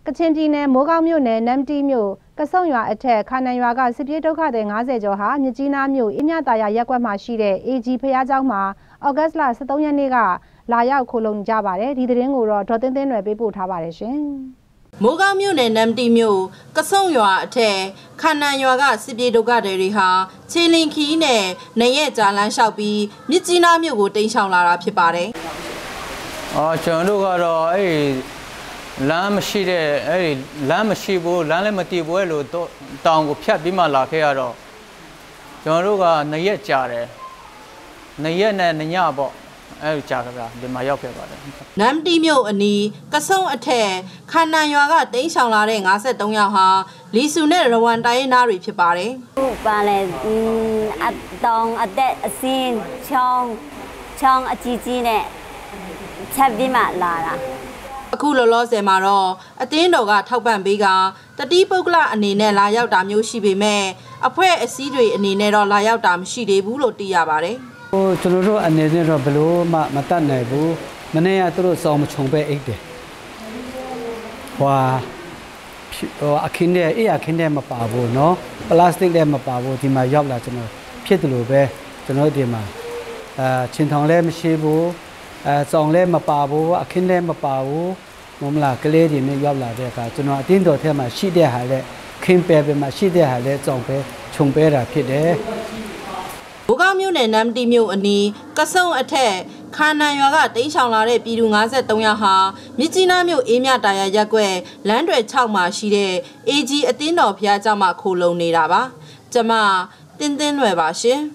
ကချင်ပြည်နယ်မိုးကောင်းမြို့နယ်နမ်တီမြို့ကဆုံရွာအထက်ခါနန်ရွာကစစ်ပြေးဒုက္ခသည်90ကျော်ဟာမြစ်ကြီးနားမြို့အင်းမြတာယာရပ်ကွက်မှာရှိတဲ့ AG ဖျားကျောင်းမှာဩဂတ်စ်လ13ရက်နေ့ကလာရောက်ခိုလုံကြပါတယ်ဒီသတင်းကိုတော့ဒေါ်သင်းသင်းတွေပေးပို့ထားပါတယ်ရှင်မိုးကောင်းမြို့နယ်နမ်တီမြို့ကဆုံရွာအထက်ခါနန်ရွာကစစ်ပြေးဒုက္ခသည်တွေဟာခြေလင်ခီးနဲ့နေရက်ကြာလန်းလျှောက်ပြီးမြစ်ကြီးနားမြို့ကိုတိမ်းရှောင်လာတာဖြစ်ပါတယ်ကျွန်တော်တို့ကတော့လမ်းမရှိတဲ့လမ်းမရှိဘူးလမ်းလည်းမတည်ဘူးလို့တောင်ကိုဖြတ်ပြီးမှလာခဲ့ရတော့ကျွန်တော်တို့က2ရက်ကြာတယ်2ရက်နဲ့2ညပေါ့ကြာကြတာဒီမှာရောက်ခဲ့ပါတယ်နမ်တီမြို့အနီးကဆုံအထက်ခါနန်ရွာကတိမ်းရှောင်လာတဲ့53ယောက်ဟာလီဆူနဲ့ရဝမ်တိုင်းရင်းသားတွေဖြစ်ပါတယ်ဟုတ်ပါလေအတောင်အသက်အစင်းချောင်းအကြီးကြီးနဲ့ချက်ပြီးမှလာတာအခုလောလောဆယ်မှာတော့အတင်းတော်ကထောက်ပံ့ပေးကတတိပုဂ္ဂလအနေနဲ့လာရောက်တာမျိုးရှိပေမဲ့အဖွဲ့အစည်းတွေအနေနဲ့တော့လာရောက်တာမရှိသေးဘူးလို့သိရပါတယ်ကျွန်တော်တို့အနေနဲ့တော့ဘလို့မှမတတ်နိုင်ဘူးမနေ့ကသူတို့စောင်းမချုံပဲအိတ်တယ်အခင်းတဲ့အခင်းတဲ့မပါဘူးเนาะပလတ်စတစ်လည်းမပါဘူးဒီမှာရောက်လာကျွန်တော်ဖြစ်တယ်လို့ပဲကျွန်တော်ဒီမှာချင်းထောင်လည်းမရှိဘူးစောင်းလည်းမပါဘူးအခင်းလည်းမပါဘူးမမလားကလေးတွေနဲ့ရောက်လာတဲ့အခါကျွန်တော်အတင်းတော်ထဲမှာရှိတဲ့ဟာလည်းခင်းပဲပဲမှာရှိတဲ့ဟာလည်းစောင်းပဲခြုံပဲတာဖြစ်တယ်ဘိုးကောင်းမြို့နယ်နမ်တီမြို့အနီးကဆုံအထက်ခါနန်ရွာကတိမ်းရှောင်လာတဲ့ပြည်သူ53ယောက်ဟာမြစ်ကြီးနားမြို့အေးမြတာယာရပ်ကွက်လမ်းတွေ6မှာရှိတဲ့ AG အသင်းတော်ဘုရားကျောင်းမှာခိုလုံနေတာပါကျမတင်းတင်းလွယ်ပါရှင်